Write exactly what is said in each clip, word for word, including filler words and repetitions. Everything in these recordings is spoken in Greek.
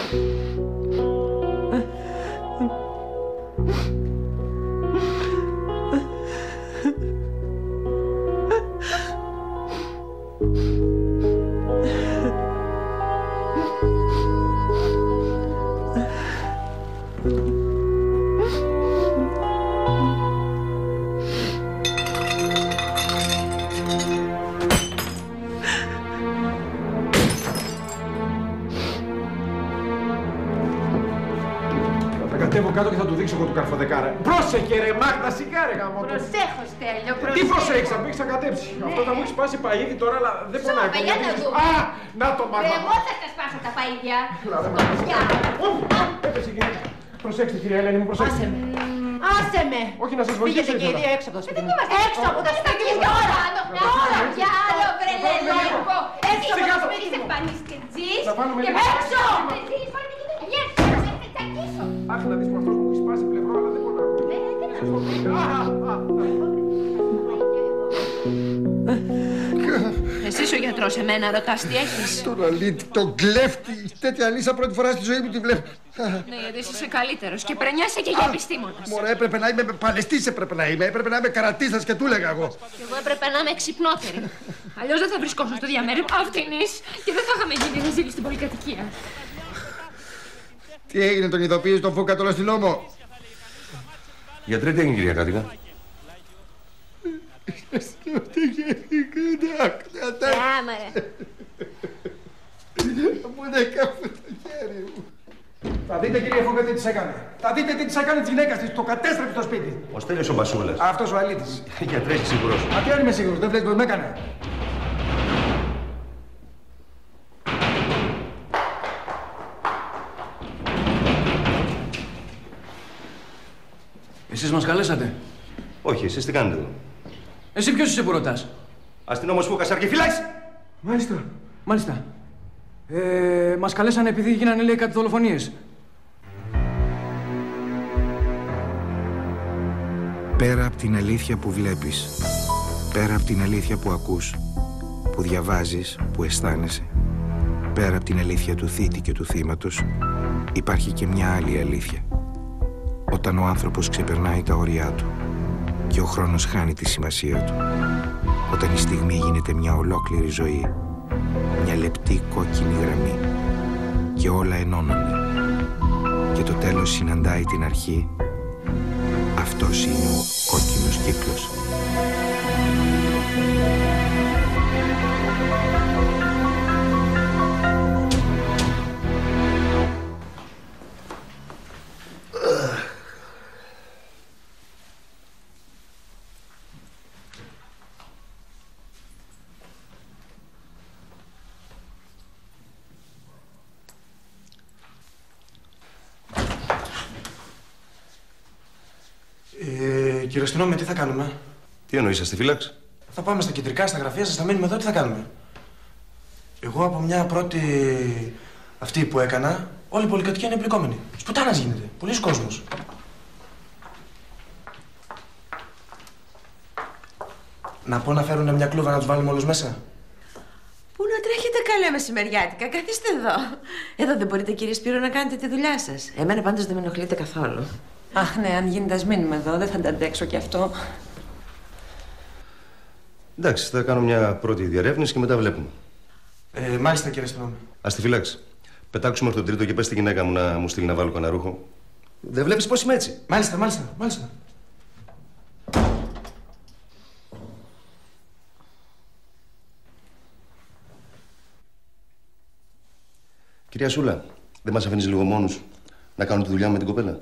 Κατέβω κάτω και θα του δείξω εγώ του καρφοδεκάρα. Πρόσεχε ρε Μάγδα, σιγάρε γάμο. Προσέχω, Στέλιο, προσέχω. Τι προσέχεις, θα μου έχεις ακατέψει. Ναι. Αυτό θα μου έχει σπάσει παΐδι τώρα, αλλά δεν πονάει. Σώμα, για να δούμε. Α, να το Μάγδα. Εγώ θα τα σπάσω τα παΐδια. Έπεσε η κυρία. Προσέξτε κυρία Ελένη μου, προσέξτε. Άσε με. Άσε με. Όχι να σας βοηθήσω. Πήγαινε και οι δύο έξω από το σπίτι μου. Έξω από το σπίτι μου τώρα. Τώρα κι άλλο βρελελόκο. Έξω από το σπίτι σε πανίσκετζής. Και έξω. Αχ, να δεις που αυτός μου έχει σπάσει πλευρό, αλλά δεν πονάω. Εσύ ο γιατρός, εμένα ρωτάς τι έχεις. Τον αλήτη, τον κλέφτη. Τέτοια λύσα πρώτη φορά στη ζωή μου τη βλέπω. Ναι, γιατί είσαι καλύτερος και πρενιάσαι και για επιστήμονας. Μωρέ, έπρεπε να είμαι παλαιστής, έπρεπε να είμαι. Έπρεπε να είμαι καρατίστας και του έλεγα εγώ. Και εγώ έπρεπε να είμαι ξυπνότερη. Αλλιώς δεν θα βρισκόσουν στο διαμέρισμα αυτινής και δεν θα είχαμε γίνει ρεζίλη στην πολυκατοικία. Τι έγινε, τον ειδοποίησε τον Φούκα τώρα στην νόμο. Γιατρέ, τι έγινε, κυρία Κάτικα. Άμαρε. Μου είναι κάπου το χέρι μου. Θα δείτε κύριε Φούκα τι της έκανε. Θα δείτε τι της έκανε της γυναίκας της. Το κατέστρεψε στο σπίτι. Ο Στέλιος ο Μπασούλας. Αυτός ο αλήτης. Γιατρέ, είσαι σίγουρος? Μα τι αν είμαι σίγουρος, δεν βλέπεις πως με έκανε. Εσείς μας καλέσατε? Όχι, εσείς τι κάνετε εδώ? Εσύ ποιος είσαι που ρωτάς? Αστυνόμος Φούκας, Αρκεφυλάκης! Μάλιστα, μάλιστα. Ε, μας καλέσανε επειδή γίνανε, λέει, κάτι δολοφονίες. Πέρα από την αλήθεια που βλέπεις, πέρα από την αλήθεια που ακούς, που διαβάζεις, που αισθάνεσαι, πέρα από την αλήθεια του θήτη και του θύματος, υπάρχει και μια άλλη αλήθεια. Όταν ο άνθρωπος ξεπερνάει τα όρια του και ο χρόνος χάνει τη σημασία του, όταν η στιγμή γίνεται μια ολόκληρη ζωή, μια λεπτή κόκκινη γραμμή και όλα ενώνονται και το τέλος συναντάει την αρχή, αυτός είναι ο κόκκινος κύκλος. Ε, κύριε αστυνόμη, τι θα κάνουμε? Τι εννοείς, αστιφύλαξ? Θα πάμε στα κεντρικά, στα γραφεία σας, θα μείνουμε εδώ, τι θα κάνουμε? Εγώ από μια πρώτη αυτή που έκανα, όλη η πολυκατοικία είναι εμπλεκόμενη. Σπουτάνας γίνεται. Πολύς κόσμος. Να πω να φέρουν μια κλούβα να τους βάλουμε όλους μέσα. Πού να τρέχετε καλά μεσημεριάτικα, καθίστε εδώ. Εδώ δεν μπορείτε, κύριε Σπύρο, να κάνετε τη δουλειά σας. Εμένα πάντως δεν με ενοχλείτε καθόλου. Αχ, ναι, αν γίνεται, ας μείνουμε εδώ. Δεν θα τα αντέξω κι αυτό. Εντάξει, θα κάνω μια πρώτη διαρεύνηση και μετά βλέπουμε. Ε, μάλιστα, κύριε αστυνόμη. Αστιφύλαξ, πετάξουμε μέχρι τον τρίτο και πες στη γυναίκα μου να μου στείλει να βάλω κανένα ρούχο. Δεν βλέπεις πώς είμαι έτσι? Μάλιστα, μάλιστα, μάλιστα. Κυρία Σούλα, δεν μας αφήνεις λίγο μόνους να κάνουμε τη δουλειά με την κοπέλα?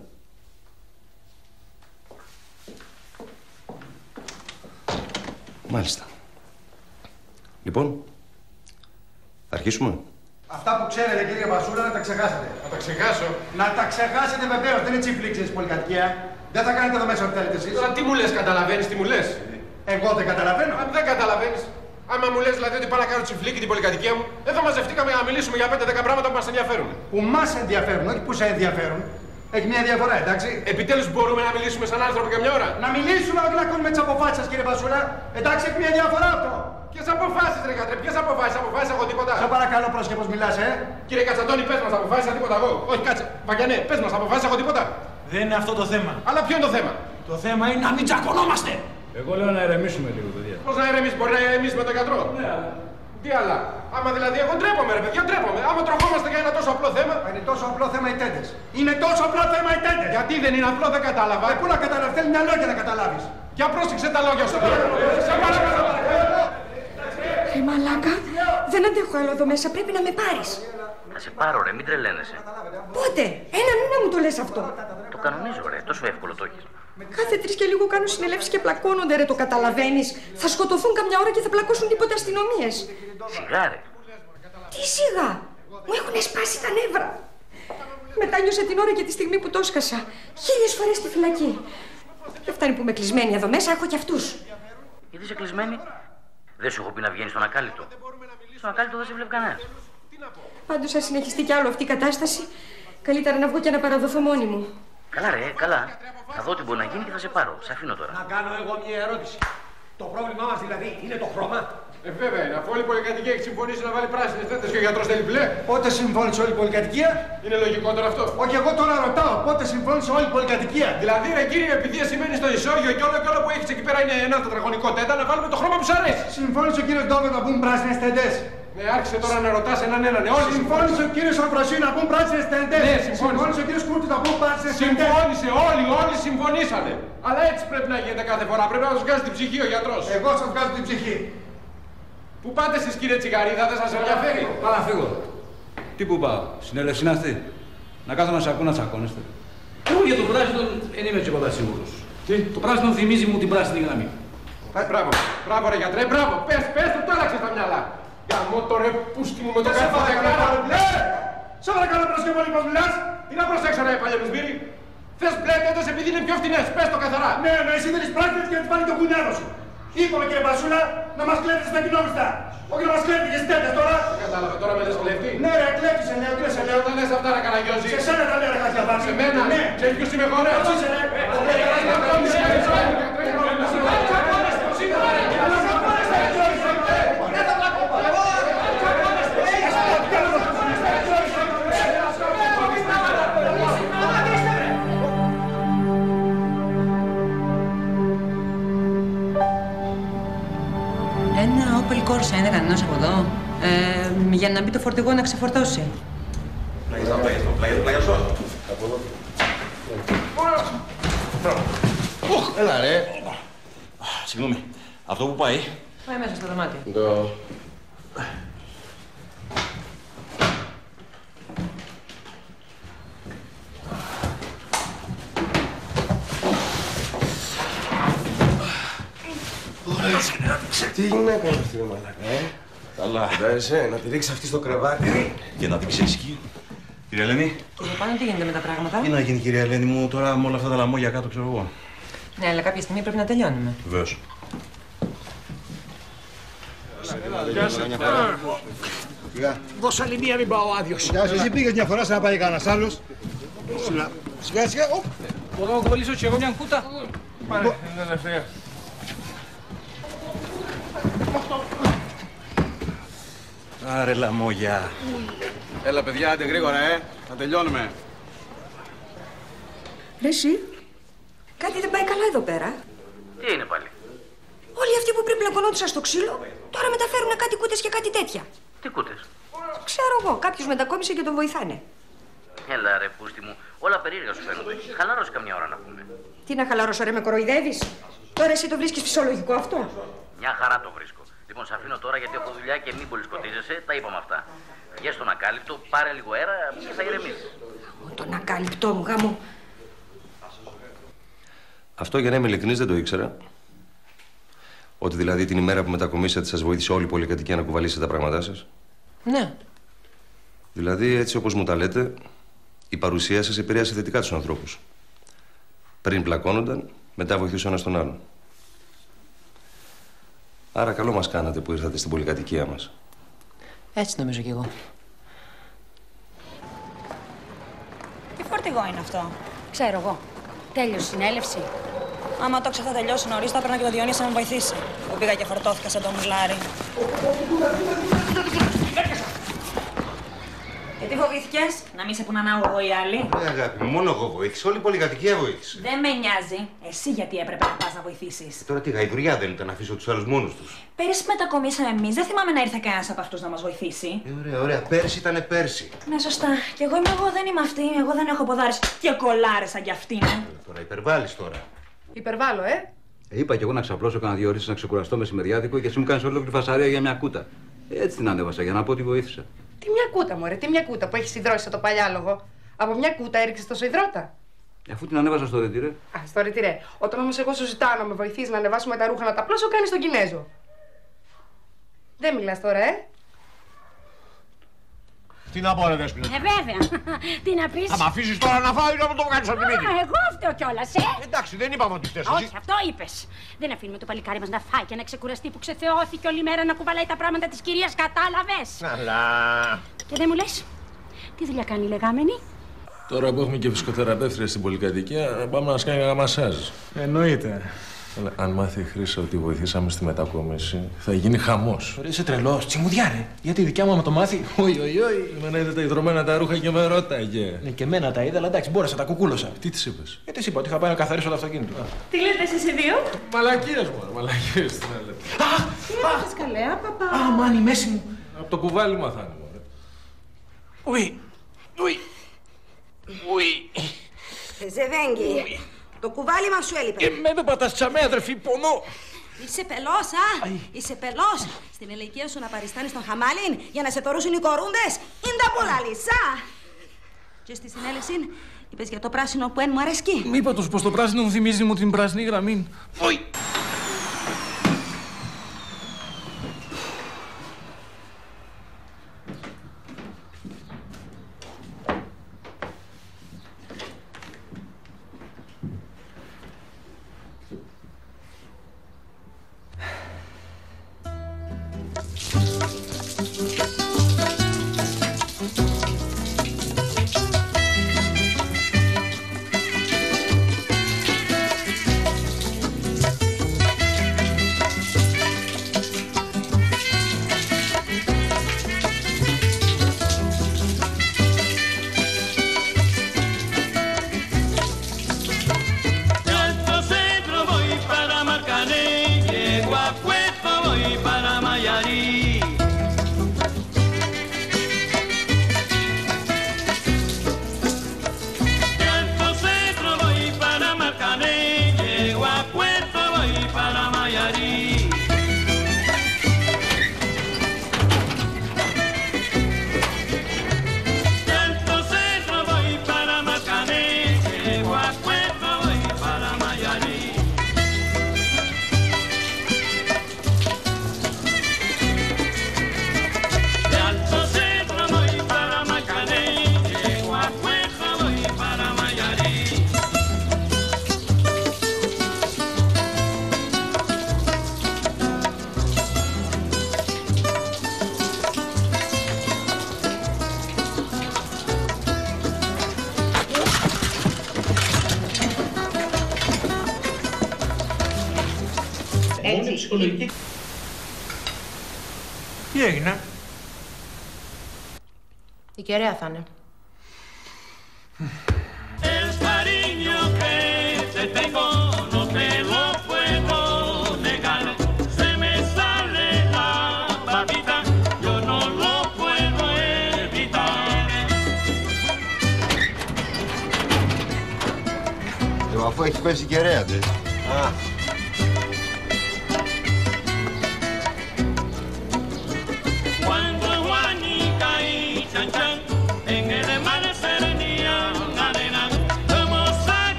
Μάλιστα. Λοιπόν, θα αρχίσουμε. Αυτά που ξέρετε, κύριε Μπασούλα, να τα ξεχάσετε. Να τα ξεχάσω. Να τα ξεχάσετε βεβαίως, δεν είναι τσιφλίξες στην πολυκατοικία. Δεν θα κάνετε εδώ μέσα ό,τι θέλετε εσείς. Τώρα τι μου λες, καταλαβαίνεις τι μου λες? Εγώ δεν καταλαβαίνω. Αν δεν καταλαβαίνεις. Άμα μου λες δηλαδή ότι πάω να κάνω τσιφλίκι την πολυκατοικία μου, εδώ μαζευτήκαμε για να μιλήσουμε για πέντε δέκα πράγματα που μας ενδιαφέρουν. Που μας ενδιαφέρουν, όχι που σε ενδιαφέρουν. Έχει μια διαφορά, εντάξει. Επιτέλους μπορούμε να μιλήσουμε σαν άνθρωπο για μια ώρα? Να μιλήσουμε, όχι να κάνουμε τις αποφάσεις σας, κύριε Μπασούλα. Εντάξει, έχει μια διαφορά αυτό. Ποιες αποφάσεις, ρε γατρέ, ποιες αποφάσεις, αποφάσεις έχω τίποτα. Σε παρακαλώ, πρόσεχε πως μιλάς, ε. Κύριε Κατσαντώνη, πες μας, αποφάσεις τίποτα εγώ. Όχι, κάτσε. Παγιανέ, πες μας, αποφάσεις έχω τίποτα. Δεν είναι αυτό το θέμα. Αλλά ποιο είναι το θέμα? Το θέμα είναι να μην τσακωνόμαστε. Εγώ λέω να ηρεμήσουμε λίγο, παιδιά. Πώς να ηρεμήσουμε, μπορεί να ηρεμήσουμε με τον γιατρό? Ναι, αλλά. Τι άλλα. Άμα δηλαδή εγώ ντρέπομαι, ρε παιδιά, ντρέπομαι. Άμα τροχόμαστε για ένα τόσο απλό θέμα. Είναι τόσο απλό θέμα οι τέντες. Είναι τόσο απλό θέμα οι τέντες. Γιατί δεν είναι απλό, δεν κατάλαβα. Ε, πού να καταλάβεις, θέλει μυαλό για να καταλάβεις. Για πρόσεξε τα λόγια σου. Σε παρακαλώ. Ρε μαλάκα, δεν αντέχω άλλο εδώ μέσα, πρέπει να με πάρεις. Θα σε πάρω, ρε, μην τρελαίνεσαι. Πότε, ένα μήνα μου το λες αυτό. Το κανονίζω, ρε, τόσο εύκολο το έχεις. Κάθε τρεις και λίγο κάνουν συνελεύσεις και πλακώνονται, ρε, το καταλαβαίνεις. Θα σκοτωθούν καμιά ώρα και θα πλακώσουν τίποτα αστυνομίες. Σιγά, ρε. Τι σιγά, μου έχουν σπάσει τα νεύρα. Μετά νιώσα την ώρα και τη στιγμή που το έσκασα. Χίλιες φορές στη φυλακή. Δεν φτάνει που είμαι κλεισμένη εδώ μέσα, έχω κι αυτούς. Γιατί είσαι κλεισμένη? Δεν σου έχω πει να βγαίνεις στον ακάλυπτο. Στον ακάλυπτο δεν σε βλέπει κανένας. Πάντως, αν συνεχιστεί κι άλλο αυτή η κατάσταση, καλύτερα να βγω και να παραδοθώ μόνη μου. Καλά, ρε, καλά. Θα δω τι μπορεί να γίνει και θα σε πάρω. Σε αφήνω τώρα. Να κάνω εγώ μια ερώτηση. Το πρόβλημά μας δηλαδή είναι το χρώμα. Ε, βέβαια είναι. Αφού όλη η πολυκατοικία έχει συμφωνήσει να βάλει πράσινες τέντες και ο γιατρός θέλει μπλε. Πότε συμφώνησε όλη η πολυκατοικία? Είναι λογικό τώρα αυτό? Όχι, εγώ τώρα ρωτάω. Πότε συμφώνησε όλη η πολυκατοικία? Δηλαδή, ρε κύριε, επειδή εσύ μένεις στο ισόγειο και όλο και όλο που έχεις εκεί πέρα είναι ένα τετραγωνικό τέντα, να βάλουμε το χρώμα που σου αρέσει. Συμφώνησε ο κύριος Ντόβερ να μπουν πράσινες τέντες. Ναι, άρχισε τώρα να ρωτάς έναν έναν. Ναι, όλοι συμφώνησε ο κύριος Αμφροσίου να μπουν πράσινες τέντες. Ναι, συμφώνησε ο κύριος Κούρτη να μπουν πράσινες τέντες. Συμφώνησε, όλοι, όλοι συμφωνήσανε. Αλλά έτσι πρέπει να γίνεται κάθε φορά. Πρέπει να τους βγάζει την ψυχή ο γιατρός. Εγώ σας βγάζω την ψυχή. Πού πάτε εσείς, κύριε Τσιγαρίδα, δεν σας ενδιαφέρει? Πάω να φύγω. Τι που πάω, συνέλευση είναι αυτή? Να κάθω να σ' ακούω να τσακώνεστε. Εγώ για το πράσινο δεν είμαι τίποτα σίγουρος. Τι? Το πράσινο θυμίζει μου την πράσινη γραμμή. Ε, μπράβο, μπράβο ρε γιατρέ, μπράβο. Πες, πες το, το άλλαξες τα μυαλά. Γαμώ το ρε πούστη μου με το καφέ δεκάρα. Μπλε! Σε παρακαλώ πρόσεχε πολύ πως μιλάς. Τι να προσέξω ρε παλιοπισμύρι. Θες μπλε τέντες επειδή είναι πιο φτηνές, πες το καθαρά. Ναι, ναι, εσύ θέλεις πράσινες και να τις βάλει το κουνιάδο σου. Είπαμε κύριε Μπασούλα να μας κλέβεις τα κοινόμιστα. Όχι να μας κλέβεις και στις τέντες τώρα. Κατάλαβε, τώρα με λες κλέφτη. Ναι ρε, κλέφτη σε λέω, τι σε λέω. Δεν λες αυτά να Καραγιώζη. Σε σένα τα λέω ρε Χατζιαβάκη. Σε μένα, ναι. Ξέρεις ποιος είμαι εγώ ρε. Εγώ είσαι ρε. Ένα Opel Corsa είναι κανένας από εδώ. Ε, για να μπει το φορτηγό να ξεφορτώσει. Πλάγιας, πλάγιας, πλάγιας, πλάγιας, από εδώ. Έλα ρε. Συγγνώμη, αυτό που πάει. Πάει μέσα στο δωμάτιο. Το... Τι γυναίκα είναι αυτή η μαλάκα, ε? Καλά. Φαντάζεσαι να τη ρίξει αυτή στο κρεβάτι. Και να την ξεσκεί. Κυρία Ελένη. Κύριε Πάνο, τι γίνεται με τα πράγματα? Τι να γίνει, κυρία Ελένη μου, τώρα με όλα αυτά τα λαμόγια κάτω, ξέρω εγώ. Ναι, αλλά κάποια στιγμή πρέπει να τελειώνουμε. Βεβαίως. Γεια σας. Δώσα άλλη μία, μην πάω άδειος. Γεια σας, εσύ πήγες μια φορά σαν να πάει κανένας άλλος. Σιγά σιγά. Μπορώ να κολλήσω και εγώ μια κούτα? Πάρε, είναι ελευθερία. Άρε λαμόγια. Έλα παιδιά, άντε γρήγορα, ε. Θα τελειώνουμε. Ρε εσύ, κάτι δεν πάει καλά εδώ πέρα. Τι είναι πάλι? Όλοι αυτοί που πριν πλακωνόντουσαν στο ξύλο, τώρα μεταφέρουν κάτι κούτες και κάτι τέτοια. Τι κούτες? Ξέρω εγώ, κάποιος μετακόμισε και τον βοηθάνε. Έλα ρε πούστη μου, όλα περίεργα σου φαίνονται. Χαλάρωσε καμιά ώρα να πούμε. Τι να χαλαρώσω ρε, με κοροϊδεύεις? Τώρα εσύ το βρίσκεις φυσιολογικό αυτό? Μια χαρά το βρίσκω. Λοιπόν, σε αφήνω τώρα γιατί έχω δουλειά και μην πολύ σκοτίζεσαι, τα είπαμε αυτά. Βγες στον ακάλυπτο, πάρε λίγο αέρα και θα ηρεμήσεις. Τον ακάλυπτό μου, γάμο. Αυτό για να είμαι ειλικρινής δεν το ήξερα. Ότι δηλαδή την ημέρα που μετακομίσατε σας βοήθησε όλη η πολυκατοικία να κουβαλήσετε τα πράγματά σας. Ναι. Δηλαδή, έτσι όπως μου τα λέτε, η παρουσία σας επηρέασε θετικά τους ανθρώπους. Πριν πλακώνονταν, μετά βοηθούσε ένας τον άλλον. Άρα καλό μας κάνατε που ήρθατε στην πολυκατοικία μας. Έτσι νομίζω κι εγώ. Τι φορτηγό είναι αυτό? Ξέρω εγώ. Τέλειος συνέλευση. Άμα το θα τελειώσει νωρίς, θα έπαιρνα και το Διονύση να με βοηθήσει. Που πήγα και φορτώθηκα σε το μουλάρι. Γιατί φοβήθηκες, να μην σε πούνε ανάγωγο οι άλλοι? Ναι, αγάπη μου, μόνο εγώ βοήθησα. Όλη η πολυκατοικία βοήθησε. Δεν με νοιάζει. Εσύ γιατί έπρεπε να πας να βοηθήσεις? Τώρα τι γαϊδουριά δεν ήταν να αφήσω τους άλλους μόνους τους. Πέρυσι μετακομίσαμε εμείς. Δεν θυμάμαι να ήρθε κανένας από αυτούς να μας βοηθήσει. Ε, ωραία, ωραία. Πέρσι ήτανε πέρσι. Ναι, σωστά. Κι εγώ είμαι εγώ, δεν είμαι αυτή. Εγώ δεν έχω ποδάρες και κολάρες σαν κι αυτήν. Ε. Τώρα υπερβάλλεις τώρα. Υπερβάλλω, ε. ε είπα κι εγώ να ξαπλώσω κανένα δύο ώρες να ξεκουραστώ μεσημεριάτικο και εσύ μου κάνεις ολόκληρη φασαρία για μια κούτα. Έτσι την ανέβασα για να πω ότι βοήθησα. Τι μια κούτα, μωρέ, τι μια κούτα που έχει υδρώσει σαν το παλιάλογο. Από μια κούτα έριξε τόσο υδρότα. Αφού την ανέβασα στο ρετυρέ. Α, στο ρετυρέ. Όταν όμως εγώ σου ζητάω να με βοηθήσει να ανεβάσουμε τα ρούχα να τα πλώσω, κάνει τον Κινέζο. Δεν μιλάς τώρα, ε. Τι να πω, ρε Δέσποινα. Ε, βέβαια. Τι να πεις. Θα μ' αφήσεις τώρα να φάω ή να μου το βγάλεις από τη μύτη. Εγώ φταίω κιόλας, ε. Εντάξει, δεν είπαμε ότι φταίς εσύ. Όχι, αυτό είπες. Δεν αφήνουμε το παλικάρι μας να φάει και να ξεκουραστεί που ξεθεώθηκε όλη μέρα να κουβαλάει τα πράγματα της κυρίας, κατάλαβες. Αλλά. Και δεν μου λες, τι δουλειά κάνει η λεγάμενη? Τώρα που έχουμε και φυσικοθεραπεύτρια στην πολυκατοικία, πάμε να μας κάνει ένα μασάζ. Εννοείται. Αλλά αν μάθει η Χρύσα ότι βοηθήσαμε στη μετακόμιση, θα γίνει χαμός. Ρε, είσαι τρελός, τσιμουδιά ρε. Γιατί η δικιά μου άμα το μάθει, οι, οι, οι. Εμένα είδε τα υδρωμένα τα ρούχα και με ρώταγε. Ναι, και εμένα τα είδα, αλλά εντάξει, μπόρεσα, τα κουκούλωσα. Τι της είπες? Γιατί της είπα, ότι είχα πάει να καθαρίσω το αυτοκίνητο. Τι λέτε εσείς οι δύο? Μαλακίες μου, μαλακίες τι να λέτε. Τι έλεγες καλέ, παπά. Α, μάνι, η μέση μου. Από το κουβάλι μαθάνε, μωρέ. Ουι, ουι, ουι. Ζεβέγγι, το κουβάλι μας σου έλειπε. Εμένα πατάς τσαμέ, αδερφή, πονώ. Είσαι πελός, α! Είσαι πελός! Στην ηλικία σου να παριστάνεις τον χαμάλιν για να σε θωρούσουν οι κορούντες. Είναι τα πολλά λυσά! Και στη συνέλευση είπες για το πράσινο που εν μου αρέσκει. Μη είπα τους πως το πράσινο μου θυμίζει μου την πράσινη γραμμή. Ουι! Ψυχολογική. Τι έγινε? Η κεραία θα είναι. Εγώ αφού έχει πέσει η κεραία, τε. Α.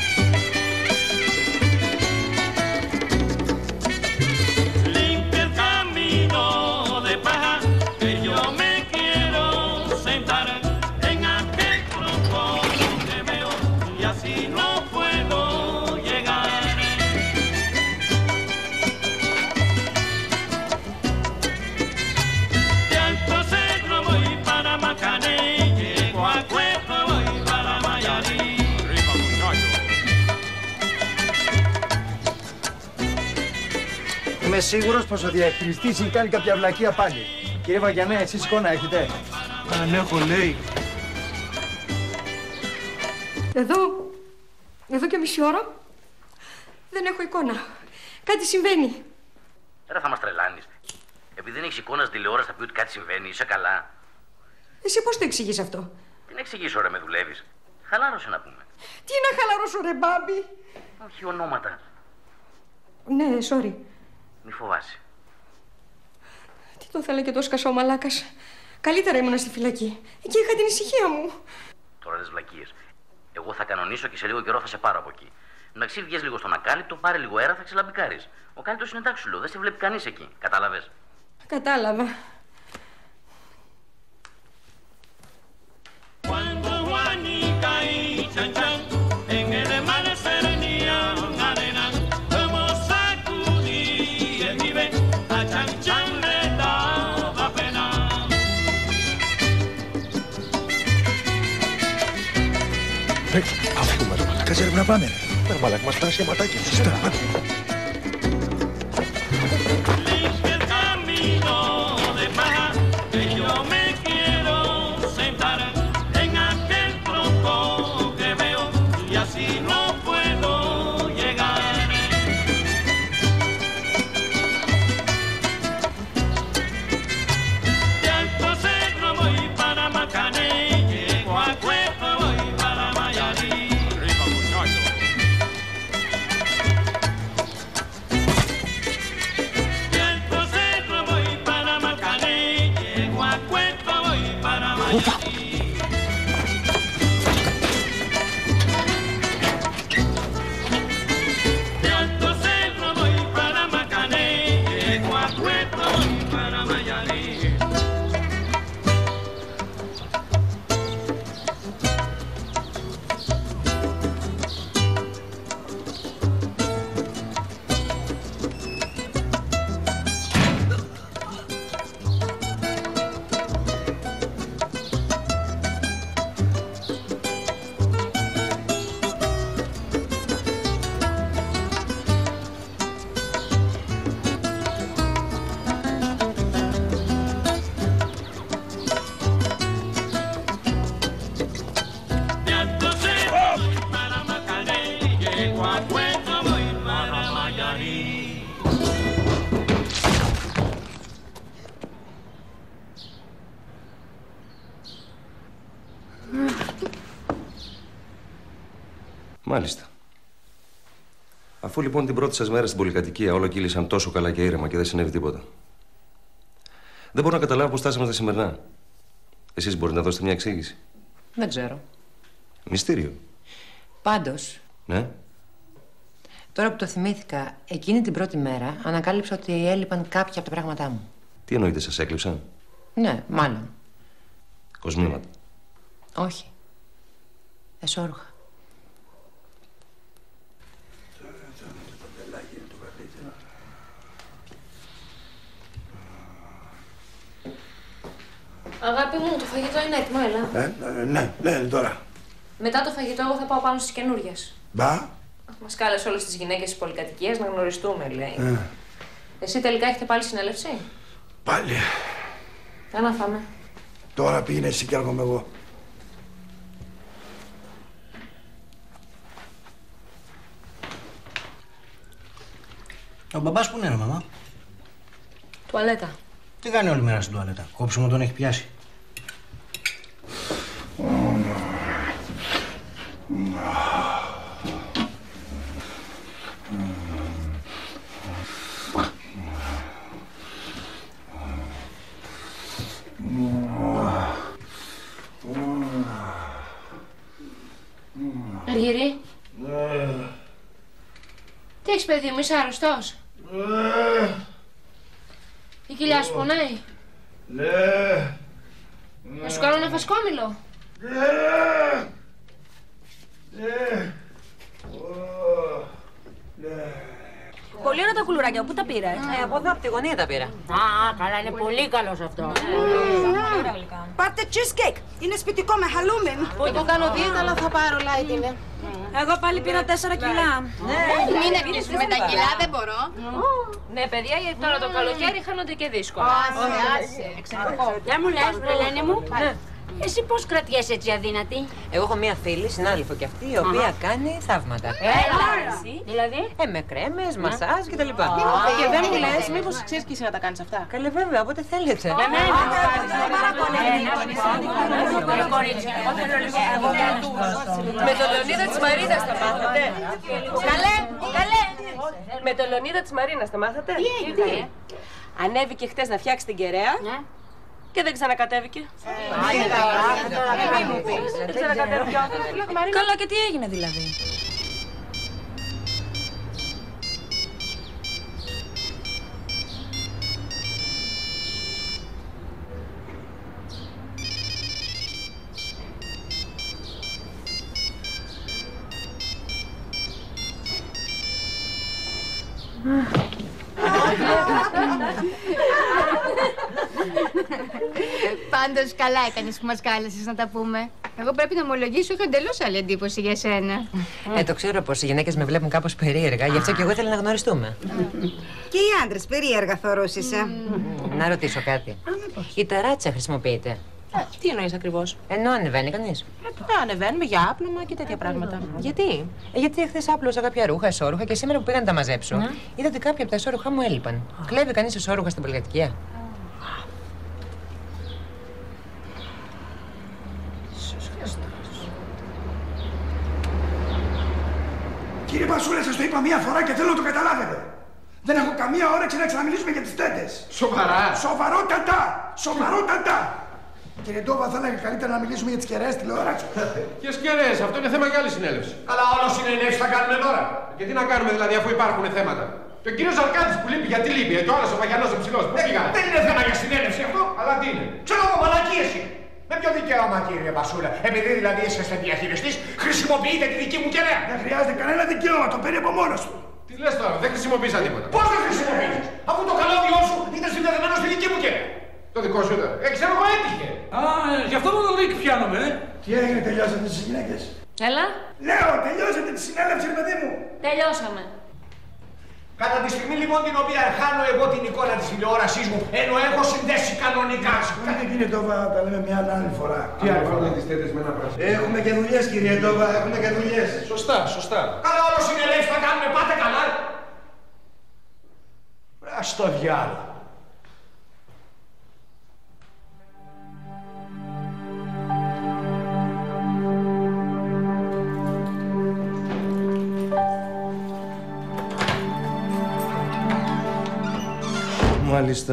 Limpia el Είμαι σίγουρος πως ο διαχειριστής έχει κάνει κάποια βλακεία πάλι. Κύριε Βαγιανέ, εσείς εικόνα έχετε? Αν έχω, λέει. Εδώ, εδώ και μισή ώρα δεν έχω εικόνα. Κάτι συμβαίνει. Ρε, θα μας τρελάνεις. Επειδή δεν έχεις εικόνα στην τηλεόραση θα πει ότι κάτι συμβαίνει, είσαι καλά. Εσύ πώς το εξηγείς αυτό? Τι να εξηγήσω, ρε, με δουλεύεις. Χαλάρωσε να πούμε. Τι να χαλαρώσω, ρε μπάμπη? Όχι ονόματα. Ναι, sorry. Μη φοβάσαι. Τι το θέλα και το σκασό μαλάκας. Καλύτερα ήμουνα στη φυλακή. Εκεί είχα την ησυχία μου. Τώρα δες βλακίες. Εγώ θα κανονίσω και σε λίγο καιρό θα σε πάρω από εκεί. Εντάξει, βγες λίγο στον ακάλυπτο, πάρε λίγο αέρα, θα ξελαμπικάρεις. Ο κάλυπτος είναι εντάξει, σου λέω, δεν σε βλέπει κανείς εκεί. Κατάλαβες? Κατάλαβα. Αυτό μας μαλάκα, κάτσε ρε να πάμε. Ρε μαλάκα, μας πέρασε ματάκια. Σωστά, πάμε. Μάλιστα. Αφού λοιπόν την πρώτη σας μέρα στην πολυκατοικία όλα κύλησαν τόσο καλά και ήρεμα και δεν συνέβη τίποτα, δεν μπορώ να καταλάβω πώς φτάσαμε στα σημερινά. Εσείς μπορείτε να δώσετε μια εξήγηση? Δεν ξέρω. Μυστήριο. Πάντως, Ναι. τώρα που το θυμήθηκα, εκείνη την πρώτη μέρα ανακάλυψα ότι έλειπαν κάποια από τα πράγματά μου. Τι εννοείτε, σας έκλειψαν? Ναι, μάλλον. Κοσμήματα? Όχι. Εσώρουχα. Αγάπη μου, το φαγητό είναι έτοιμο, έλα. Ε, ε, ναι, ναι, τώρα. Μετά το φαγητό, εγώ θα πάω πάνω στις καινούριες. Μπα. Μας κάλεσε όλες τις γυναίκες της πολυκατοικίας να γνωριστούμε, λέει. Ε. Εσύ τελικά έχετε πάλι συνέλευση? Πάλι. Για να φάμε. Τώρα πήγαινε εσύ και έρχομαι εγώ. Ο μπαμπάς που είναι, ρε μαμά? Τουαλέτα. Τι κάνει όλη μέρα στην τουαλέτα? Κόψιμο τον έχει πιάσει. Αργυρή. Τι έχεις, παιδί μου, είσαι άρρωστος? Η κοιλιά σου πονάει? Ναι. Να σου κάνω ένα φασκόμηλο? Ναι. Ναι. Πολύ ωραία τα κουλουράκια, πού τα πήρε? Ε, από εδώ, από τη γωνία τα πήρα. Α, καλά, είναι πολύ καλός αυτό. Πάρτε cheesecake, είναι σπιτικό με χαλούμιν. Εγώ κάνω δίαιτα, αλλά θα πάρω light είναι. Εγώ πάλι πήρα τέσσερα κιλά. Μην αρχίσουμε τα κιλά, δεν μπορώ. Ναι, παιδιά, γιατί τώρα το καλοκαίρι χάνονται και δύσκολα. Άσε, άσε, εξαιρετικό. Για μου λες, Βρελένη μου, εσύ πώς κρατιέσαι έτσι αδύνατη? Εγώ έχω μία φίλη, συνάδελφο κι αυτή, η οποία κάνει θαύματα. Έλα, εσύ. Δηλαδή? Ε, με κρέμες, μασάζ και τα λοιπά. Και δεν μου λες, μήπως ξέρεις και εσύ να τα κάνεις αυτά? Καλέ, βέβαια, όποτε θέλετε. Με το Λεωνίδα της Μαρίνας τα μάθατε? Καλέ, καλέ. Με το Λεωνίδα της Μαρίνας τα μάθατε? Τι έγινε? Ανέβηκε χτες να φτιάξει την κεραία και δεν ξανακατέβηκε. Δεν ξανακατέβηκε όντως. Καλά, και τι έγινε δηλαδή? Πάντως καλά έκανες που μας κάλεσες να τα πούμε. Εγώ πρέπει να ομολογήσω, έχω εντελώς άλλη εντύπωση για σένα. Ε, το ξέρω πως οι γυναίκες με βλέπουν κάπως περίεργα, γι' αυτό και εγώ ήθελα να γνωριστούμε. Και οι άντρες περίεργα θωρούσες, ε. Να ρωτήσω κάτι. Η ταράτσα χρησιμοποιείται? Τι εννοείς ακριβώς? Ενώ ανεβαίνει κανείς? Ε, ανεβαίνουμε για άπλωμα και τέτοια πράγματα. Γιατί? Ε, γιατί εχθές άπλωσα κάποια ρούχα, εσώρουχα και σήμερα που πήγα να τα μαζέψω, Ναι. είδα ότι κάποια από τα εσώρουχα μου έλειπαν. Κλέβει κανείς εσώρουχα στην πολυκατοικία? Κύριε Πασούλα, σας το είπα μία φορά και θέλω να το καταλάβετε. Δεν έχω καμία όρεξη να ξαναμιλήσουμε για τις τέτες. Σοβαρά. Σοβαρότατα. Σοβαρότατα. Κύριε Ντόβα, θα έλεγα καλύτερα να μιλήσουμε για τις κεραίες τηλεόραση. Ποιες κεραίες, αυτό είναι θέμα για άλλη συνέλευση. Αλλά όλο συνενεύσει θα κάνουμε τώρα. Και τι να κάνουμε δηλαδή, αφού υπάρχουν θέματα. Και ο κύριος Αρκάδης που λείπει, γιατί λείπει, ε, το άλλος ο Βαγιανός ο ψηλός, πού πήγανε? Δεν είναι θέμα για συνένευση αυτό. Αλλά τι είναι? Ξέρω εγώ, μαλακίες είναι. Με ποιο δικαίωμα, κύριε Πασούλα, επειδή δηλαδή είσαστε διαχειριστής, χρησιμοποιείτε τη δική μου κεραία. Δεν χρειάζεται κανένα δικαίωμα, το παίρνει από μόνος του. Τι λες τώρα, δεν χρησιμοποίησα τίποτα. Πώς δεν χρησιμοποιήσεις, αφού το καλώδιό σου ήταν συνδεδεμένο στη δική μου κεραία. Το δικό σου ήταν. Ε, ξέρω εγώ έτυχε. Α, γι' αυτό μου το Ρίκ πιάνομαι, ε. Τι έγινε, τελειώσατε τις γυναίκες? Έλα. Λέω, τελειώσατε τη συνέλευση, ρε παιδί μου. Τελειώσαμε. Κατά τη στιγμή λοιπόν την οποία χάνω εγώ την εικόνα της τηλεόρασής μου, ενώ έχω συνδέσει κανονικά. Συγχωρείτε κύριε Ντόβα, τα λέμε μια άλλη φορά. Τι άλλη φορά τις τέτοιες με ένα πράσινο? Έχουμε και δουλειές κύριε Ντόβα, έχουμε και δουλειές. Σωστά, σωστά. Καλά όλο συνελεύσεις θα κάνουμε, πάτε καλά. Ας το διάλογο. Μάλιστα.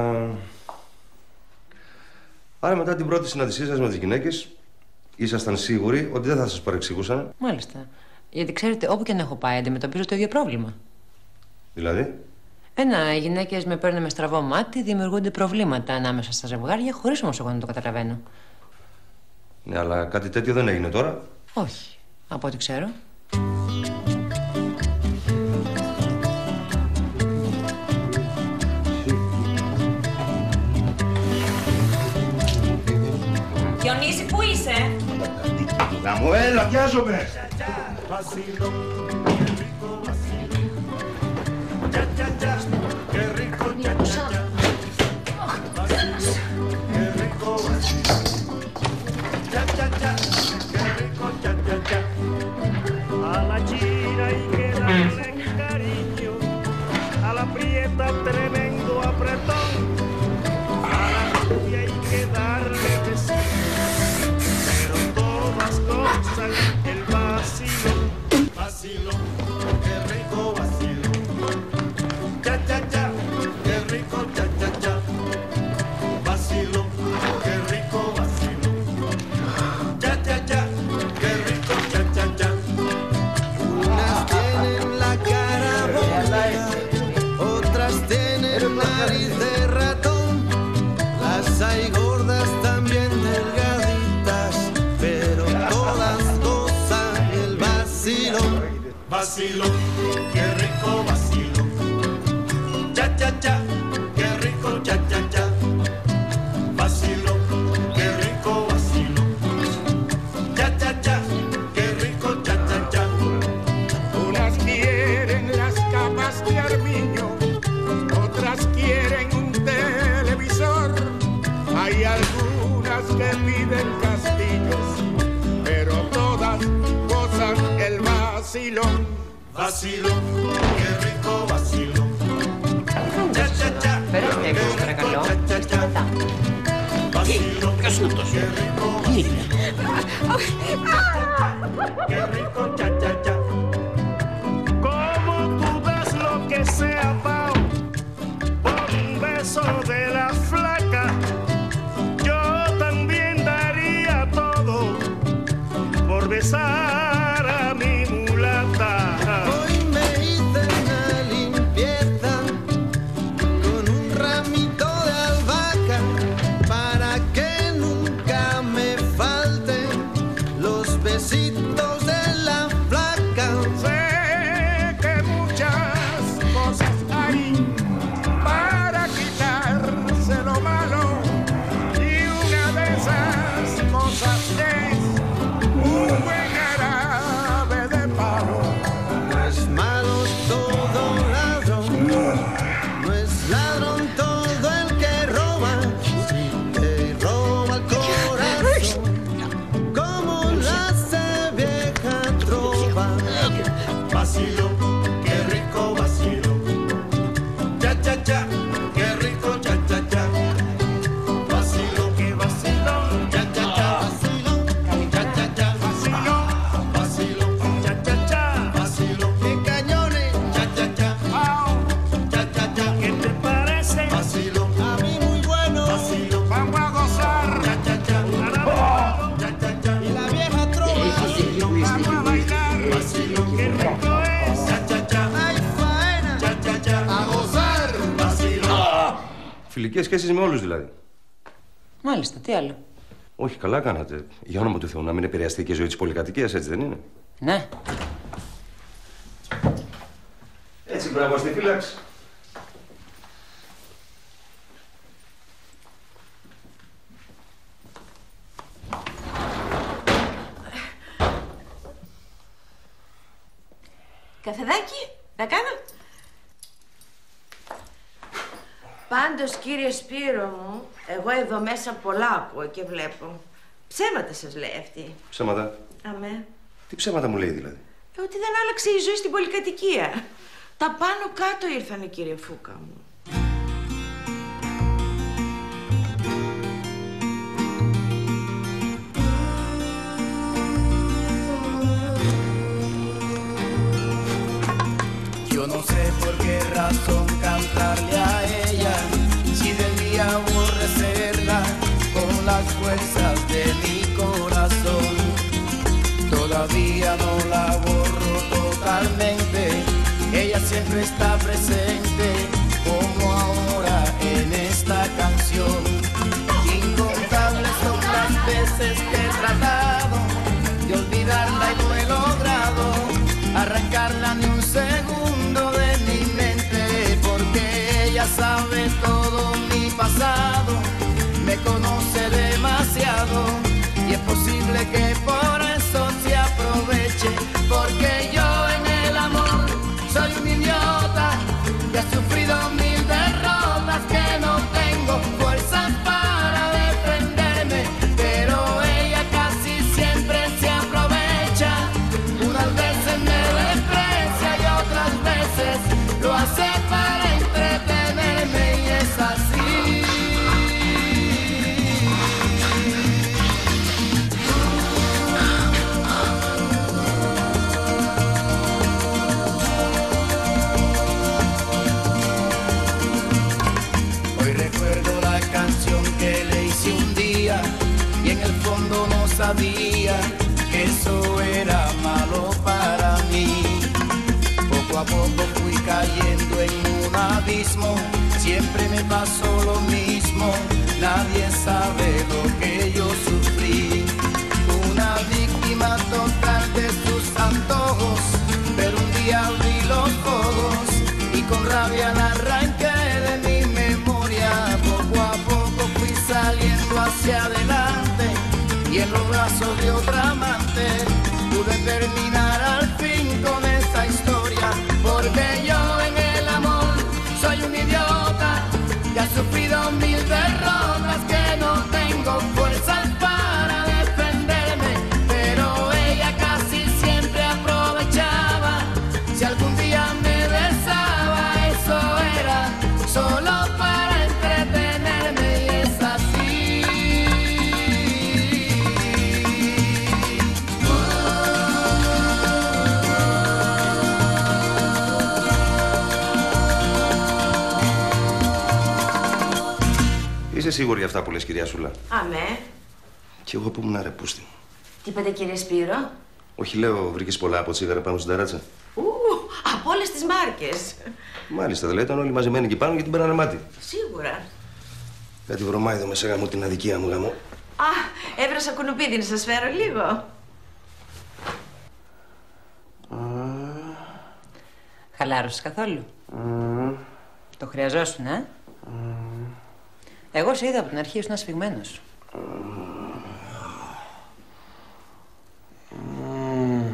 Άρα μετά την πρώτη συνάντησή σας με τις γυναίκες, ήσασταν σίγουροι ότι δεν θα σας παρεξηγούσαν? Μάλιστα. Γιατί ξέρετε, όπου και να έχω πάει, αντιμετωπίζω το ίδιο πρόβλημα. Δηλαδή? Ένα, οι γυναίκες με παίρνουν με στραβό μάτι, δημιουργούνται προβλήματα ανάμεσα στα ζευγάρια, χωρίς όμως εγώ να το καταλαβαίνω. Ναι, αλλά κάτι τέτοιο δεν έγινε τώρα. Όχι, από ό,τι ξέρω. Διονύση, πού είσαι? Να μου έλα, βιάζομαι. A la china hay que darle cariño, a la prieta tremendo apretón, a la rubia hay que darle besito, pero todas gozan el vacilo, vacilo, qué rico vacilo, cha cha cha, qué rico cha cha cha, vacilo, qué rico vacilo, cha cha cha, qué rico cha cha cha. Unas tienen la cara bonita, otras tienen nariz de ratón. Las hay gordas también delgaditas, pero todas gozan el vacilo. Vacilo, qué rico vacilo. Cha cha cha, qué rico cha cha cha. Vacilo, qué rico vacilo. Cha cha cha, qué rico cha cha cha. vacilón, vacilón, qué rico vacilón. Cha, cha, cha. Περάστε έξω, παρακαλώ. Είστε μετά. Vacilón, ποιος είναι αυτός? qué rico vacilón. Qué rico, cha, cha, cha. Como tú ves lo que sea pao, por un beso de la flaca, yo también daría todo por besar a mi mulata. Hoy me hice una limpieza con un ramito de albahaca para que nunca me falten los besitos de la flaca. Sé que muchas cosas hay para quitarse lo malo, y una de esas cosas es un buen árabe de palo. No es malo todo ladrón, no es ladrón todo el que roba, que roba el corazón, como la hace vieja trova. Vacilo, qué rico vacilo. Cha, cha, cha, qué rico cha, cha, cha. Vacilo, qué vacilo. Cha, cha, cha. Vacilo, cha, cha, cha. Vacilo, vacilo. Cha, cha, cha. Vacilo, qué cañones. Cha, cha, cha. Cha, cha, cha. ¿Qué te parece? Vacilo, A mí muy bueno, vacilo. Vamos a gozar. Cha, cha, cha. Cha, cha, cha. y la vieja trova. Vamos a bailar. Vacilo, qué rico es. Cha, cha, cha. Ay, faena, Cha, cha, cha. a gozar. Vacilo. Φιλικές σχέσεις με όλους δηλαδή. Μάλιστα, τι άλλο. Όχι, καλά κάνατε. Για όνομα του Θεού, να μην επηρεαστεί και η ζωή της πολυκατοικίας, έτσι δεν είναι? Ναι. Έτσι, μπράβο στη φύλαξη. Καφεδάκι, να κάνω. Πάντως, κύριε Σπύρο μου, εγώ εδώ μέσα πολλά ακούω και βλέπω. Ψέματα σας λέει αυτή. Ψέματα. Αμέ. Τι ψέματα μου λέει δηλαδή? Ε, ότι δεν άλλαξε η ζωή στην πολυκατοικία. Τα πάνω κάτω ήρθανε, κύριε Φούκα μου. Yo no sé por qué razón cantarle a ella, si debía aborrecerla con las fuerzas de mi corazón. Todavía no la borro totalmente, ella siempre está presente, como ahora en esta canción. Incontables son las veces que he tratado de olvidarla y no he logrado arrancarla ni un segundo de mi mente, porque ella sabe todo mi pasado, me conoce demasiado, y es posible que por eso se aproveche, porque yo en el amor soy un idiota que ha sufrido mil derrotas, que no tengo fuerzas para defenderme, pero ella casi siempre se aprovecha. Unas veces me desprecia y otras veces lo hace para entretenerme, y es así. Hoy recuerdo la canción que le hice un día, y en el fondo no sabía que eso era malo para mí. Poco a poco fui cayendo en un abismo, siempre me pasó lo mismo, nadie sabe lo que yo sufrí. Una víctima total de sus antojos, pero un día abrí los ojos y con rabia la arranqué de mi memoria. Poco a poco fui saliendo hacia adelante, y en los brazos de otra amante pude terminar al fin con esta historia, porque yo en el amor soy un idiota que ha sufrido mil derrotas, que no tengo fuerzas para defenderme, pero ella casi siempre aprovecha. είσαι σίγουρη για αυτά που λες, κυρία Σούλα? Αμέ. Κι εγώ που ήμουν ρε πούστη. Τι είπατε, κύριε Σπύρο? Όχι, λέω, βρήκες πολλά από τσίγαρα πάνω στην ταράτσα. Ου, από όλες τις μάρκες. Μάλιστα, δηλαδή ήταν όλοι μαζεμένοι εκεί πάνω και την πέρανε μάτι. Σίγουρα. Κάτι βρωμάει εδώ μέσα γαμώ την αδικία μου, γαμώ. Α, έβρασα κουνουπίδι, να σας φέρω λίγο. Χαλάρωσες καθόλου? Mm. Το χρειαζόσουν, ε? Mm. Εγώ σε είδα από την αρχή, ήσουν ασφιγμένος. Mm.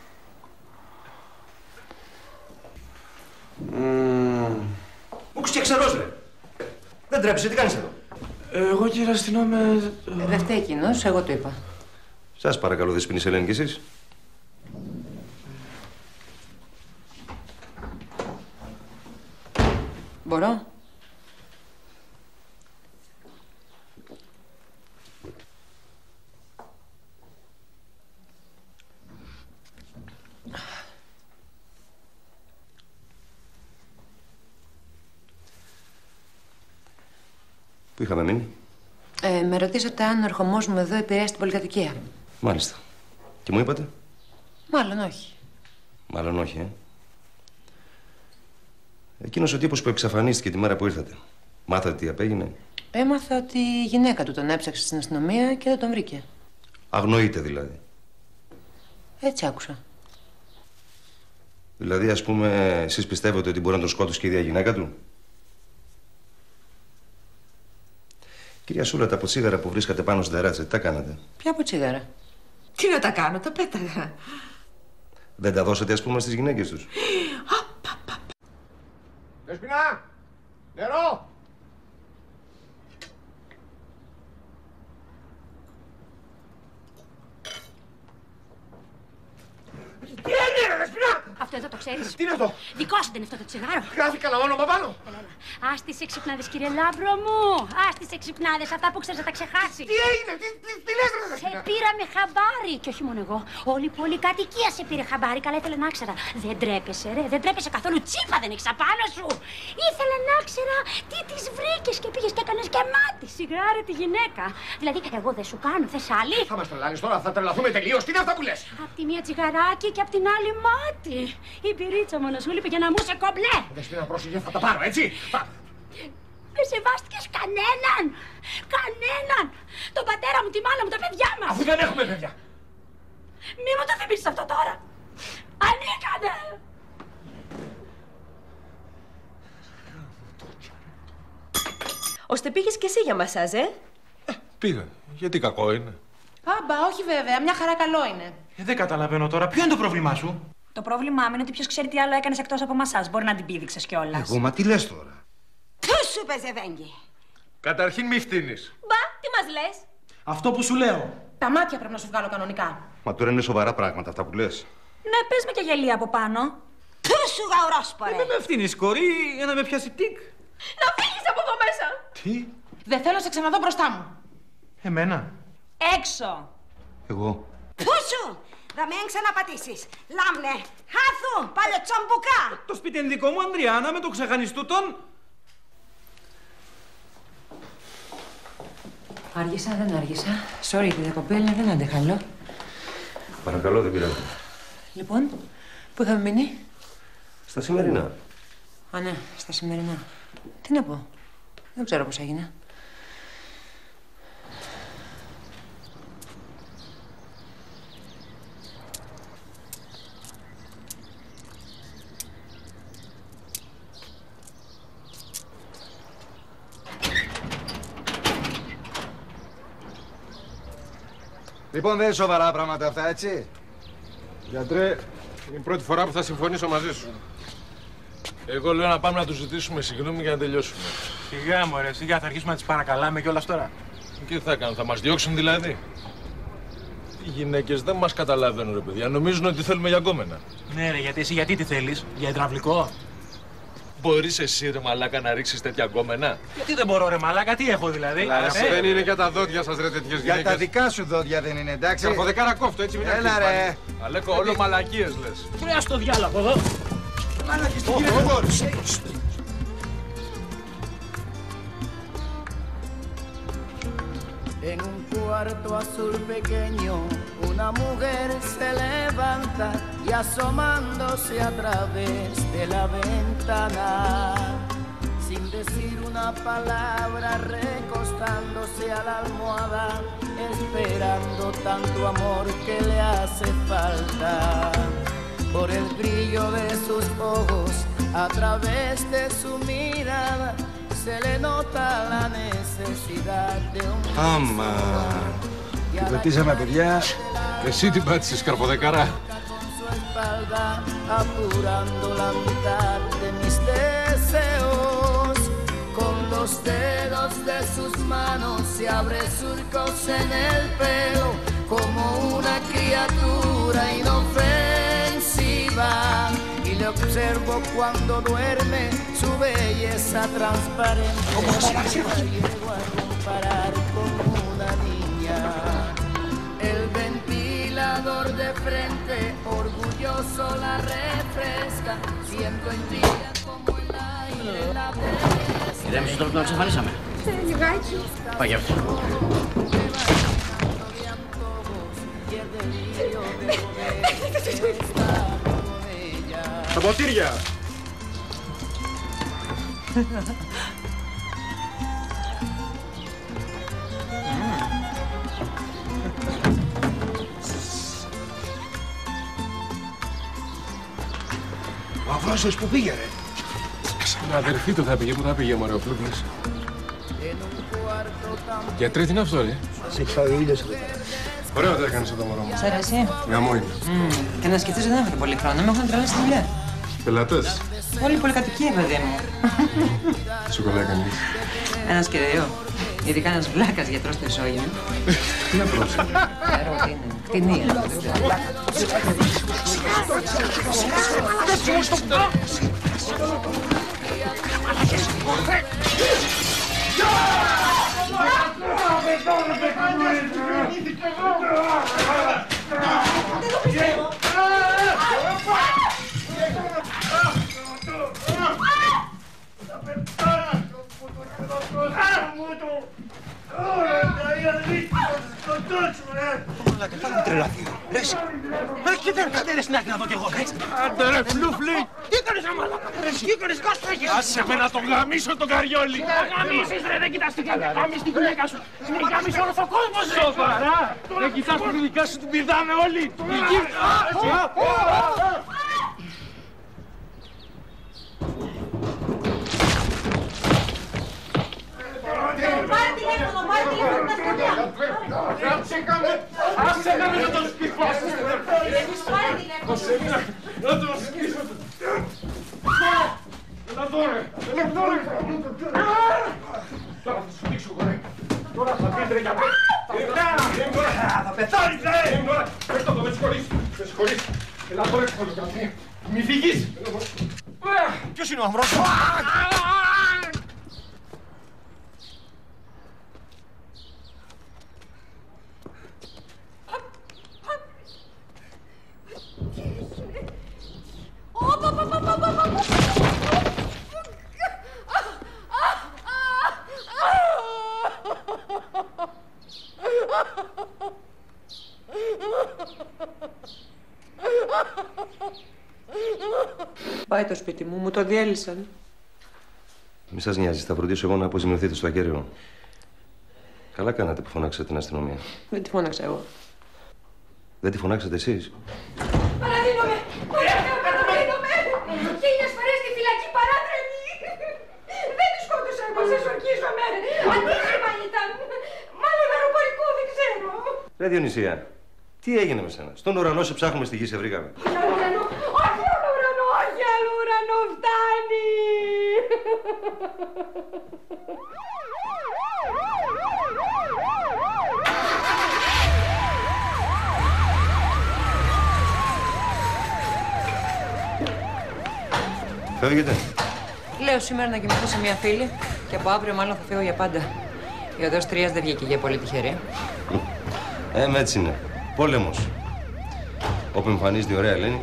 Mm. Μου κουστιά ξερός, ρε. Δεν τρέπεσαι, τι κάνεις εδώ? Εγώ, κύριε αστυνόμε... Δεν φταίει εκείνος, εγώ το είπα. Σας παρακαλώ, Δεσποινής Ελένη, κι εσείς. Μπορώ? Πού είχαμε μείνει? Ε, με ρωτήσατε αν ο ερχομός μου εδώ επηρέασε την πολυκατοικία. Μάλιστα. Και μου είπατε? Μάλλον όχι. Μάλλον όχι, ε. Εκείνος ο τύπος που εξαφανίστηκε τη μέρα που ήρθατε. Μάθατε τι απέγινε? Έμαθα ότι η γυναίκα του τον έψαξε στην αστυνομία και δεν τον βρήκε. Αγνοείται δηλαδή. Έτσι άκουσα. Δηλαδή, ας πούμε, εσείς πιστεύετε ότι μπορεί να τον σκότωσε και η ίδια γυναίκα του? Κυρία Σούλα, τα από τσίγαρα που βρίσκατε πάνω στην ταράτσα, τι τα κάνατε? Ποια από τσίγαρα? Τι να τα κάνω, τα πέταγα. Δεν τα δώσατε, ας πούμε, στις γυναίκες τους? Δεσπινά! Νερό! Τι έγινε, ρε Δεσπινά! Αυτό εδώ το ξέρεις? Τι είναι αυτό? Δικό σου δεν είναι αυτό το τσιγάρο? Γράφει καλά όνομα πάνω. Έλα, έλα. Ας τις εξυπνάδες, κύριε Λάμπρο μου. Ας τις εξυπνάδες, αυτά που ξέρεις να τα ξεχάσει. Τι έγινε, τι, τι, τι λες, ρε Δεσπινά? Σε πήραμε χαμπάρι. Και όχι μόνο εγώ. Όλη η πολυκατοικία σε πήρε χαμπάρι. Καλά, ήθελε να ξέρα. Δεν τρέπεσαι, ρε. Δεν τρέπεσαι καθόλου. Τσίπα δεν έχεις απάνω σου. Ήθελε να ξέρα τι τις βρήκες και πήγες και έκανες και μάτι. Σιγάρε τη γυναίκα. Δηλαδή, εγώ δεν σου κάνω, θες άλλη? Θα μας τρελάνεις τώρα, θα τρελαθούμε τελείως. Τι είναι αυτά που λες? Απ' τη μία τσιγαράκι και απ' την άλλη μάτι. Η πυρίτσα μόνο σου λείπει για να μου σε κομπλέ. Δεσπινά, πρόσεχε, θα τα πάρω, έτσι. Θα... Δεν σεβάστηκες κανέναν! Κανέναν! Τον πατέρα μου, τη μάνα μου, τα παιδιά μας! Αφού δεν έχουμε παιδιά! Μη μου το θυμίσεις αυτό τώρα! Ανήκανε! Ώστε πήγες κι εσύ για μασάζ, ε? ε πήγα. Γιατί κακό είναι? Άμπα, όχι βέβαια. Μια χαρά καλό είναι. Ε, δεν καταλαβαίνω τώρα. Ποιο είναι το πρόβλημά σου? Το πρόβλημά μου είναι ότι ποιος ξέρει τι άλλο έκανες εκτός από μασάζ. Μπορεί να την πήδηξες κιόλας. Εγώ, μα τι λες τώρα? Πού σου πες, Ευέγγι? Καταρχήν μη φτύνεις. Μπα, τι μας λες? Αυτό που σου λέω. Τα μάτια πρέπει να σου βγάλω κανονικά. Μα τώρα είναι σοβαρά πράγματα αυτά που λες. Ναι, πες με και γελία από πάνω. Πού σου γαουρόσπορε? Δεν με φτύνεις, κορί, για να με πιάσει τικ. Να φύγεις από εδώ μέσα! Τι? Δεν θέλω να σε ξαναδώ μπροστά μου. Εμένα? Έξω! Εγώ. Πού σου! Θα μην ξαναπατήσεις. Λάμνε, χάθου, παλιοτσαμπουκά. Το σπίτι είναι δικό μου, Ανδριάνα, με το ξεχάνεις τούτον. Άργησα, δεν άργησα. Sorry τη διακοπή, αλλά δεν άντεχα άλλο. Παρακαλώ, δεν πειράζει. Λοιπόν, πού είχαμε μείνει? Στα σημερινά. Α, ναι, στα σημερινά. Τι να πω. Δεν ξέρω πώς έγινε. Λοιπόν, δεν είναι σοβαρά πράγματα αυτά, έτσι. Γιατρέ, είναι η πρώτη φορά που θα συμφωνήσω μαζί σου. Εγώ λέω να πάμε να του ζητήσουμε συγγνώμη για να τελειώσουμε. Σιγά μωρέ, σιγά θα αρχίσουμε να τις παρακαλάμε κιόλας τώρα. Και τι θα κάνουν, θα μας διώξουν δηλαδή? Οι γυναίκες δεν μας καταλαβαίνουν, ρε παιδιά. Νομίζουν ότι θέλουμε για γκόμενα. Ναι, ρε, γιατί εσύ γιατί τι θέλεις, για υδραυλικό? Μπορείς εσύ, ρε μαλάκα, να ρίξεις τέτοια γκόμενα? Γιατί δεν μπορώ, ρε μαλάκα, τι έχω δηλαδή? Ε, δεν είναι για τα δόντια σας, ρε, τέτοιες γυναίκες. Για τα δικά σου δόντια δεν είναι, εντάξει. Καρποδεκάρα κόφτω, έτσι μην Έλα, ρε. Αλέκο, όλο μαλακίες λες. Τρέα στο διάλογο από εδώ. Μαλακίες, τι γίνεται? En un cuarto azul pequeño, una mujer se levanta y asomándose a través de la ventana, sin decir una palabra, recostándose a la almohada, esperando tanto amor que le hace falta. Por el brillo de sus ojos, a través de su mirada, se le nota la necesidad de un... Άμα. Την πετήσαμε, παιδιά. Εσύ την πάτησες, καρποδεκάρα. Apurando la mitad de mis deseos, con los dedos de sus manos se abre surcos en el pelo, como una criatura inofensiva, y le observo cuando duerme su belleza transparente. Llego a comparar con una niña. El ventilador de frente, orgulloso la refresca, siento en vida como el aire la belleza. Ηρέμησες τώρα που τον εξαφανίσαμε. Λιγάκι. Πάει για αυτό. Τα ποτήρια! Ο Αφρόσιος που πήγε, ρε. Στην αδερφή του θα πήγε, που θα πήγε, μωρέ, ο Φλούκλης. Γιατρέ, τι είναι αυτό, ρε. Σε έχει φάει ο ήλιος. Ωραίο το έκανες εδώ, μωρό μου. Σ' αρέσει. Γαμό είναι. Mm. Και να σκεφτείς ότι δεν έχω πολύ χρόνο, με έχουν τρελάσει στη δουλειά. Πελατές. Πολύ πολυκατοικία, παιδί μου. Σοκολά έκανες. Ένας και δύο. Ειδικά ένας βλάκας γιατρός στο ισόγειο. Τι να πρόψε. Ξέρω ότι είναι. Κτηνία. Μαλάκα, θα με τρελαθεί. Ρε εσύ. Ρε και δεν κατέρες στην άκρη να δω κι εγώ, έτσι. Άντε ρε φλούφλι! Τι έκανες, ρε μαλάκα. Ρε εσύ. Τι έκανες, κάτσε εκεί. Άσε με να τον γαμίσω τον καριόλι. Θα γαμίσεις ρε, δεν κοιτάς τη γυναίκα. Γαμίσεις τη γυναίκα σου. Μην γαμίσεις όλος ο κόσμος, ρε. Σοβαρά! Δεν κοιτάς που τη δικιά σου την πηδάνε όλοι. Πάρε τηλέφωνο, πάρε τηλέφωνο τα σκοτειά. Άσε να μην τον σκύφω. Πάρε τηλέφωνο. Να τον σκύφω. Έλα εδώ ρε. Έλα εδώ ρε. Τώρα θα σου δείξω εγώ ρε. Τώρα θα πείτε ρε για πέρα. Θα πεθάνεις ρε. Πες το, με συγχωρείς. Με συγχωρείς. Έλα εδώ ρε. Μη φύγεις. Ποιος είναι ο Αμβρός? Πάει το σπίτι μου, μου το διέλυσαν. Μη σας νοιάζει, θα φροντίσω εγώ να αποζημιωθείτε στο ακέραιο. Καλά κάνατε που φωνάξατε την αστυνομία. Δεν τη φώναξα εγώ. Δεν τη φωνάξατε εσείς? Παραδίνομαι! Ωραία, παραδίνομαι! Χίλιες φορές στη φυλακή παράτρεμη! Δεν τη σκότωσα εγώ, σε σορκίζομαι! Αντίχημα ήταν! Μάλλον αεροπορικό, δεν ξέρω! Ρε Διονυσία, τι έγινε με σένα? Στον ουρανό σε ψάχνουμε, στη γη σε βρήκαμε. Όχι άλλο ουρανό, όχι άλλο ουρανό, όχι άλλο ουρανό, φτάνει! Φεύγετε? Λέω σήμερα να κοιμηθώ σε μια φίλη και από αύριο μάλλον θα φύγω για πάντα. Η οδός Τρίας δεν βγήκε για πολύ τυχερή. Ε, με έτσι είναι. Πόλεμος. Όπου εμφανίζεται η ωραία Ελένη.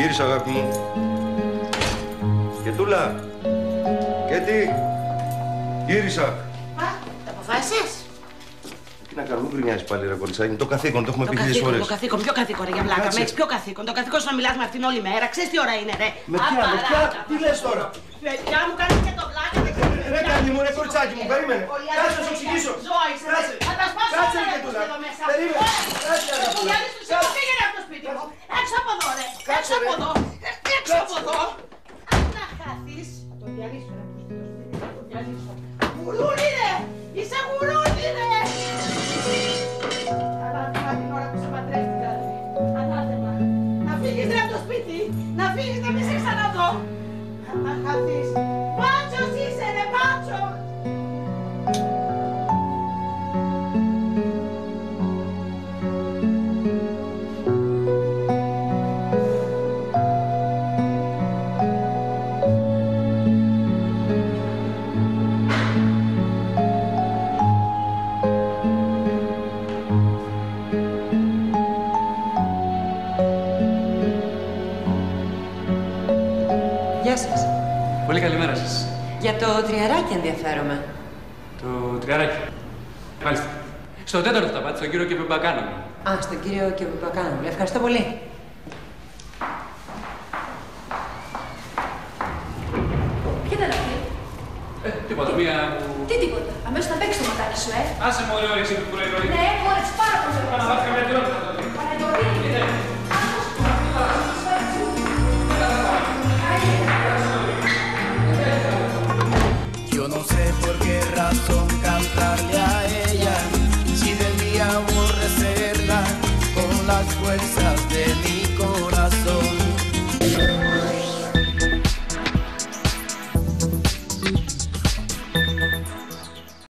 Γύρισα, αγάπη μου. Και τούλα. Και τι. Γύρισα. Α, τα αποφάσισες. Τι να κάνω, μην γκρινιάζεις πάλι ρε κοριτσάκι. Το καθήκον, το έχουμε πει χίλιες φορές. Το καθήκον, ποιο καθήκον ρε για βλάκα. Με έχεις ποιο καθήκον. Το καθήκον σου να μιλάς με αυτήν όλη μέρα. Ξέρεις τι ώρα είναι ρε. Με ποια, με ποια, τι λες τώρα. Παιδιά μου κάνεις και το βλάκα. Ρε κάνει μου, ρε κοριτσάκι μου, περίμενε. Κάτσε να σου εξηγήσω. Ζωή, θα τα σπάσω όλα εδώ μέσα. Περίμενε. Ο Γιάννης του Σίγμα πήγαινε από το σπίτι μου. Έξω από εδώ ρε. Έξω από εδώ. Έξω από εδώ. Αν να χάθεις. Θα τον διαλύσω ρε. Θα τον διαλύσω. Γουρούλι ρε. Είσαι γουρούλι ρε. Ανάθεμα την ώρα που σε παντρεύτηκα. Ανάθεμα. Να φύγεις ρε από το σπίτι. Να φύγεις να μην σε ξαναδώ. Να χαθείς. Μάτσος είσαι ρε μάτσος. Γεια σας. Πολύ καλημέρα σας. Για το τριαράκι ενδιαφέρομαι. Το τριαράκι. Μάλιστα. Στο τέταρτο τα πάτε, στον κύριο Κεπεμπακάνο. Α, στον κύριο Κεπεμπακάνο. Ευχαριστώ πολύ. Ποια ήταν αυτή. Ε, τίποτα, μία που... Τι τίποτα. Αμέσως θα παίξει το ματάκι σου, ε. Άσε μου, ωραία, εσύ που πρωί πρωί. Ναι, έχω όρεξη πάρα πολύ. Πάμε να βάλεις καμία τυρότητα. Παναγιώτη. Yo no sé por qué razón cantarle a ella, si debía aborrecerla con las fuerzas de mi corazón.